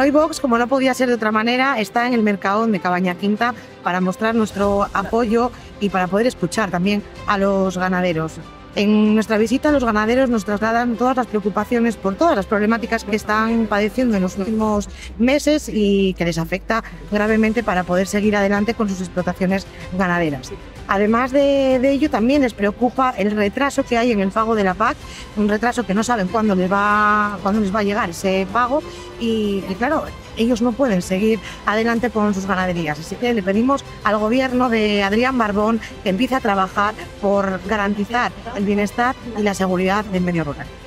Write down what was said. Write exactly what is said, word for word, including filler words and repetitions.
Hoy Vox, como no podía ser de otra manera, está en el Mercadón de Cabaña Quinta para mostrar nuestro apoyo y para poder escuchar también a los ganaderos. En nuestra visita, los ganaderos nos trasladan todas las preocupaciones por todas las problemáticas que están padeciendo en los últimos meses y que les afecta gravemente para poder seguir adelante con sus explotaciones ganaderas. Además de, de ello, también les preocupa el retraso que hay en el pago de la P A C, un retraso que no saben cuándo les va, cuándo les va a llegar ese pago y, y claro, ellos no pueden seguir adelante con sus ganaderías. Así que le pedimos al gobierno de Adrián Barbón que empiece a trabajar por garantizar el bienestar y la seguridad del medio rural.